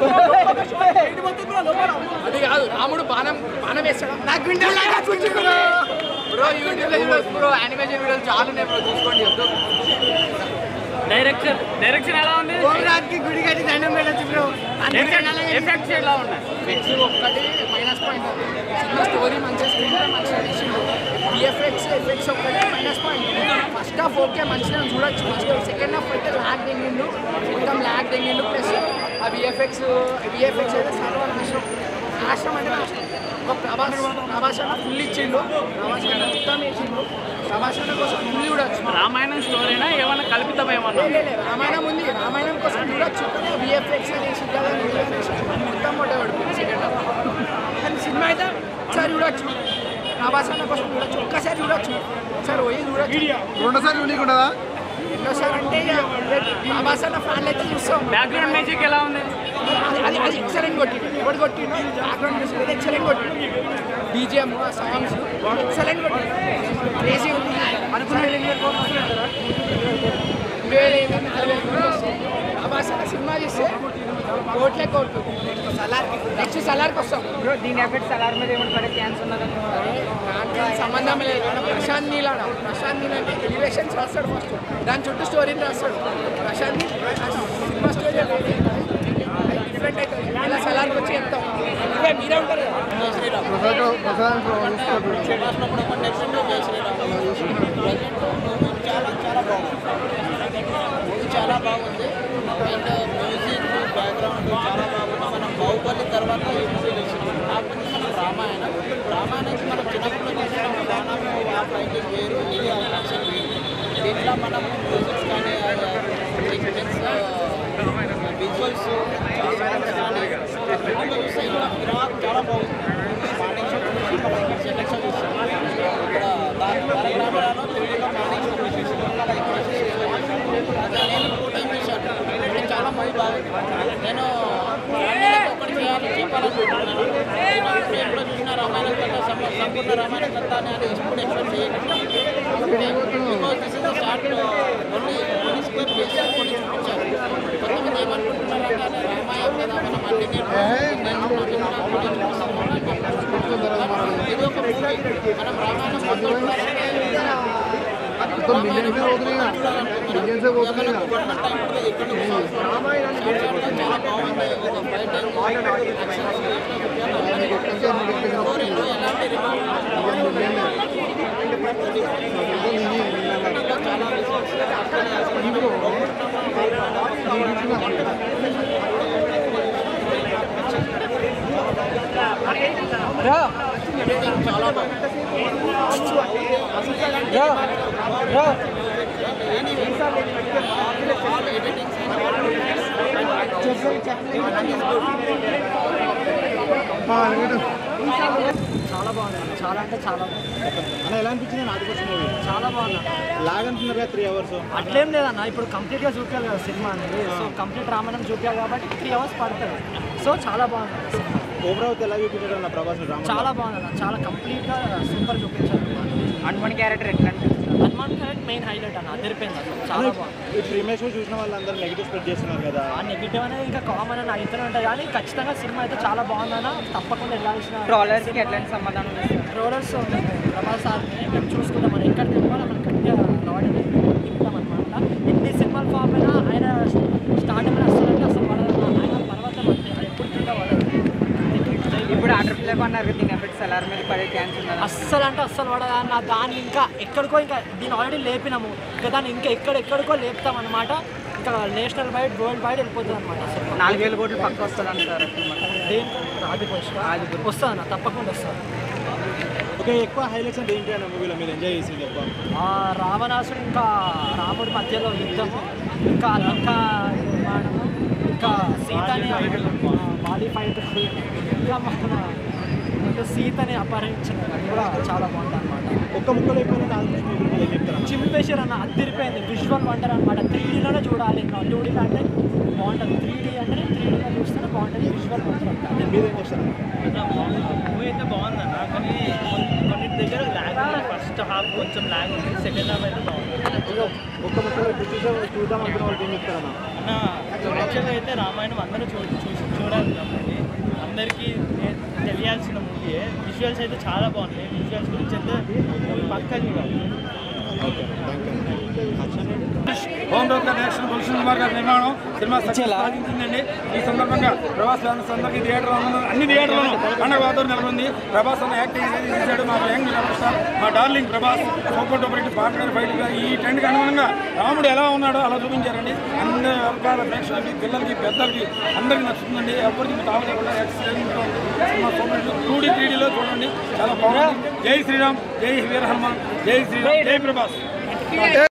అది కాదు రాముడు బాణం వేస్తాడు బ్రో. యూట్యూబ్లో వీడియోస్ బ్రో, యానిమేషన్ వీడియోలు చాలా ఉన్నాయి బ్రో, చూసుకోండి. డైరెక్షన్ ఎలా ఉంది? గుడి కట్టి దండం పెట్టచ్చు బ్రో. ఎఫెక్ట్స్ ఎలా ఉన్నాయి? ఎఫెక్ట్స్ ఒక్కటి మైనస్ పాయింట్. సినిమా స్టోరీ మంచిగా, స్క్రీన్ ప్లే మంచిగా తీసిండు. విఎఫ్ఎక్స్ ఒక్కటి minus point. First half okay మంచిగా చూడొచ్చు, మంచిగా. సెకండ్ హాఫ్ అయితే ల్యాగ్ తెంగిండు, మొత్తం ల్యాగ్ తెంగిండు. ప్లస్ ఆ విఎఫ్ఎక్స్ అయితే సర్వనాశనం. నాశనం అంటే నాశనం. ఒక ప్రభాస్ అన్న ఫుల్ ఇచ్చిండు, ప్రభాస్ అన్న మొత్తం వేసిండు. ప్రభాస్ అన్న కోసం ఫుల్ చూడొచ్చు. రామాయణం స్టోరీనా ఏమన్నా కల్పితం ఏమన్నా? రామాయణం ఉంది, రామాయణం కోసం చూడొచ్చు. విఎఫ్ఎక్స్ అనేసి కదా మొత్తం మొట్ట పడుతుంది సెకండ్ హాఫ్. కానీ సినిమా అయితే ఒకసారి చూడొచ్చు, ప్రభాస్ అన్న కోసం చూడొచ్చు, ఒక్కసారి చూడొచ్చు, ఒకసారి పోయి చూడొచ్చు. రెండోసారి ఉండదా? రెండోసారి అంటే ప్రభాస్ అన్న ఫ్యాన్లు అయితే చూస్తాం. బ్యాక్గ్రౌండ్ మ్యూజిక్ ఎలా ఉంది? అది ఎక్సలెంట్ కొట్టిండు. ఎవరు కొట్టిండు? బ్యాక్గ్రౌండ్ మ్యూజిక్ అయితే ఎక్సలెంట్ కొట్టిండు. బీజిఎం సాంగ్స్ ఎక్సలెంట్ కొట్టిండు. క్రేజీ ఉంది. ప్రభాస్ అన్న సినిమా చూస్తే కోట్లే కోట్లు. నెక్స్ట్ సలార్కి వస్తాం. దీని ఎఫెక్ట్ సలార్ మీద ఏమైనా పడే ఛాన్స్ ఉన్నదా? దాంట్లో సంబంధం లేదు. ప్రశాంత్ నీల్ అంటే ఎలివేషన్స్ రాస్తాడు ఫస్ట్, దాని చుట్టూ స్టోరీని రాస్తాడు. ప్రశాంత్ సినిమా స్టోరీ డిఫరెంట్ అవుతుంది. ఇలా సలార్కి వచ్చి చెప్తాం. ఇవే మీరే ఉంటారు కదా. చాలా బాగుంది. అండ్ మ్యూజిక్ బ్యాక్గ్రౌండ్ చాలా బాగుంది. మనం బాహుబలి తర్వాత కాకపోతే మనం రామాయణం మనం చిన్నప్పుడు చూసిన విధానం, ఆ ఫైటింగ్ వేరు, ఇది ఆ యాక్షన్ వేరు. దీంట్లో మనం మ్యూజిక్స్ కానీ విజువల్స్ చాలా బాగుంది. మార్నింగ్ షో చూసి మనం ఇక్కడ సెలెక్షన్ చూస్తాం. ఇక్కడ తెలంగాణలో తెలుగులో మార్నింగ్ షో చూసేసి నేను ఫోటో చూశాను. చాలా మూవీ బాగుంది. నేను ఒకటి చెప్పాలనుకుంటున్నాను. నేను ఇప్పుడు ఎప్పుడో చూసిన రామాయణం కథ సంపూర్ణ రామాయణం కథ అని ఎప్పుడు ఎక్స్పెక్ట్ చేయను. Because this is the start. కొన్ని స్క్వేర్ చేసి కొన్ని చూపించారు. కొంతమంది ఏమనుకుంటున్నారంటే రామాయణం మీద మనం అన్ని ఇది ఒక మూవీ. మనం రామాయణం చాలా బాగుంది. చాలా అంటే చాలా అన్న ఎలా అనిపించింది? నాది కోసం మూవీ చాలా బాగుంది. లాగ్ అంటున్నారు కదా 3 hours. అట్లేం లేదన్న, ఇప్పుడు కంప్లీట్గా చూపించాలి కదా సినిమా అనేది. సో కంప్లీట్ రామాయణం చూపించాలి కాబట్టి 3 hours పడుతుంది. సో చాలా బాగుంది సినిమా. ఓవరాల్ ఎలా చూపించారు అన్న ప్రభాస్ డ్రామా? చాలా బాగుంది అన్న, చాలా కంప్లీట్గా సూపర్ చూపించారు. హనుమాన్ క్యారెక్టర్ ఎట్లా? హనుమాన్ క్యారెక్టర్ మెయిన్ హైలైట్ అన్న, అదిరిపోయింది అసలు, చాలా బాగుంది. ఈ ప్రీమియర్ షో చూసిన వాళ్ళందరూ నెగిటివ్ స్ప్రెడ్ చేస్తున్నారు కదా. ఆ నెగిటివ్ అనేది ఇంకా కామన్ అని అయితేనే ఉంటాయి, కానీ ఖచ్చితంగా సినిమా అయితే చాలా బాగుందన్న. తప్పకుండా వెళ్ళాల్సిన. ట్రోలర్స్కి ఎట్లాంటి సమాధానం ఇస్తారు? ట్రోలర్స్ ప్రభాస్ సార్ని మేము చూసుకుంటాం. మనం ఎక్కడ తిప్పాలో అక్కడ గట్టిగా లాడ్ తిప్పుతాం అనమాట. ఎన్ని సినిమాలు ఫామ్ అయినా ఆయన స్టార్టింగ్ అసలు పడదు. ఆయన పర్వతం అంటే అది ఎప్పుడు కింద పడదు. ఇప్పుడు ఆర్డర్ ప్లే అన్నారు, దీని ఎఫెక్ట్స్ సలార్ మీద పడే ఛాన్స్ ఉన్నది? అస్సలు అంటే అస్సలు పడదు అన్న. దాన్ని ఇంకా ఎక్కడికో, ఇంకా దీన్ని ఆల్రెడీ లేపినాము ఇంకా, దాన్ని ఇంకా ఎక్కడెక్కడికో లేపుతాం అనమాట. ఇంకా నేషనల్ వైడ్, వరల్డ్ వైడ్ వెళ్ళిపోతుంది అనమాట. అసలు 4,000 కోట్లు పక్క వస్తుంది అంటారు. దేనికి వస్తుంది అన్న, తప్పకుండా వస్తుంది. ఓకే, ఎక్కువ హైలైట్స్ అంటే ఏంటి అన్న మూవీలో మీరు ఎంజాయ్ చేసింది ఎక్కువ? రావణాసుడు ఇంకా రాముడి మధ్యలో యుద్ధము, ఇంకా లంకా నిర్మాణము, ఇంకా సీతని బాడీ ఫైట్, ఇంకా మన సీతని అపహరించిన కూడా చాలా బాగుంటుంది అనమాట. ఒక్క ముక్కలు అయిపోయినా చెప్తారా? చింపేశారు అన్న, అదిరిపోయింది. విజువల్ వండర్ అనమాట. 3Dలోనే చూడాలి. 2D అంటే బాగుంటుంది, 3D అంటే 3Dలో చూస్తేనే బాగుంటుంది. విజువల్ వండర్ అంటే మీరేం చేస్తారు? మూవీ అయితే బాగుందన్న, కానీ కొన్నిటి దగ్గర ల్యాగ్. ఫస్ట్ హాఫ్ కొంచెం ల్యాగ్ ఉంది, సెకండ్ హాఫ్ అయితే బాగుంది. ఒక్క ముక్కలు చూద్దాం అనుకున్న వాళ్ళు ఏం చెప్తారన్నా? అన్న యాక్చువల్గా అయితే రామాయణం అందరూ చూడాలి కాబట్టి అందరికీ తెలియాల్సిన మూవీ. విజువల్స్ అయితే చాలా బాగున్నాయి. విజువల్స్ గురించి అయితే మూవీ పక్కా చూడాలి. హోమ్ రోడ్ డైరెక్షన్ గుల్షన్ కుమార్ గారి నిర్మాణం సినిమా సక్సెస్ సాధించిందండి. ఈ సందర్భంగా ప్రభాస్ ఫ్యాన్స్ అందరికీ అన్ని థియేటర్లను పండుగ వాతావరణం నెలకొంది. ప్రభాస్ అన్న యాక్టింగ్ ఏదైతే చేశాడు మా యంగ్ స్టార్ మా darling Prabhas super duper hit partner fight ఈ ట్రెండ్కి అనుగుణంగా రాముడు ఎలా ఉన్నాడో అలా చూపించారండి. అన్ని వర్గాల ప్రేక్షకులకి పిల్లలకి పెద్దలకి అందరికీ నచ్చుతుందండి. ఎవరికి తాగలేకుండా సినిమా సూపర్ 2D 3Dలో చూడండి, చాలా బాగుంది. జై శ్రీరామ్, జై వీర హనుమాన్, జై శ్రీరామ్, జై ప్రభాస్.